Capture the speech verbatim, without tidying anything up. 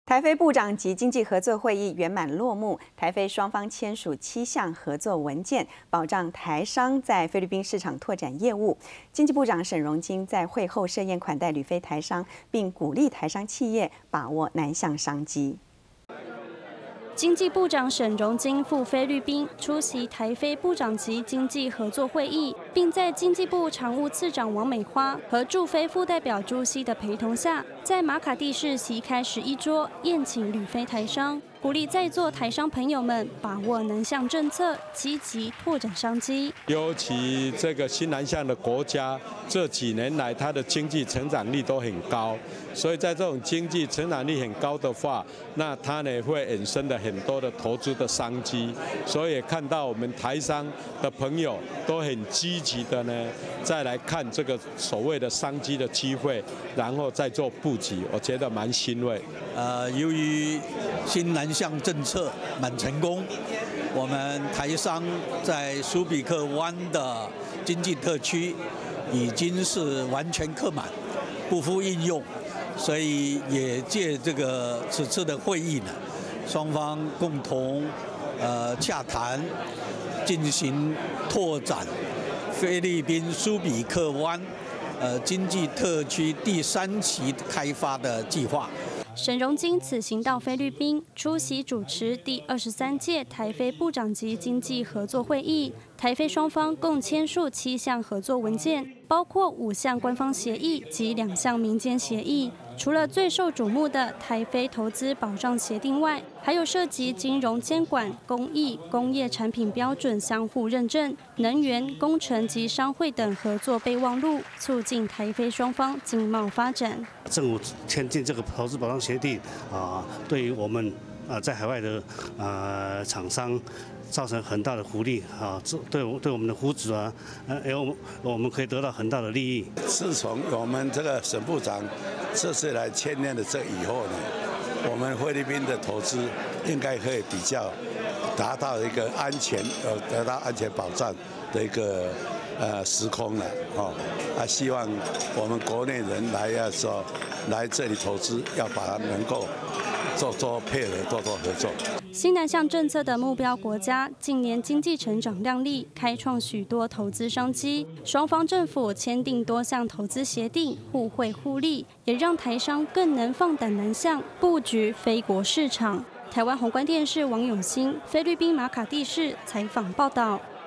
台菲部长级经济合作会议圆满落幕，台菲双方签署七项合作文件，保障台商在菲律宾市场拓展业务。经济部长沈荣津在会后设宴款待旅菲台商，并鼓励台商企业把握南向商机。 经济部长沈荣津赴菲律宾出席台菲部长级经济合作会议，并在经济部常务次长王美花和驻菲副代表朱希的陪同下，在马卡蒂市席开十一桌宴请旅菲台商，鼓励在座台商朋友们把握南向政策，积极拓展商机。 尤其这个新南向的国家，这几年来它的经济成长率都很高，所以在这种经济成长率很高的话，那它呢会衍生的很多的投资的商机，所以也看到我们台商的朋友都很积极的呢，再来看这个所谓的商机的机会，然后再做布局，我觉得蛮欣慰。 呃，由于新南向政策蛮成功，我们台商在苏比克湾的经济特区已经是完全客满，不敷应用，所以也借这个此次的会议呢，双方共同呃洽谈，进行拓展菲律宾苏比克湾呃经济特区第三期开发的计划。 沈荣津此行到菲律宾，出席主持第二十三届台菲部长级经济合作会议。台菲双方共签署七项合作文件，包括五项官方协议及两项民间协议。除了最受瞩目的台菲投资保障协定外，还有涉及金融监管、工艺、工业产品标准相互认证、能源、工程及商会等合作备忘录，促进台菲双方经贸发展。 政府签订这个投资保障协定啊，对于我们啊在海外的啊厂商造成很大的福利啊，对对我们的福祉啊，呃，我们我们可以得到很大的利益。 自从我们这个沈部长这次来签订的这以后呢，我们菲律宾的投资应该可以比较达到一个安全呃得到安全保障的一个呃时空了哦。啊，希望我们国内人来要说来这里投资，要把它能够做做配合，做做合作。 新南向政策的目标国家近年经济成长亮丽，开创许多投资商机。双方政府签订多项投资协定，互惠互利，也让台商更能放胆南向布局非国市场。台湾宏观电视王永兴，菲律宾马卡蒂市采访报道。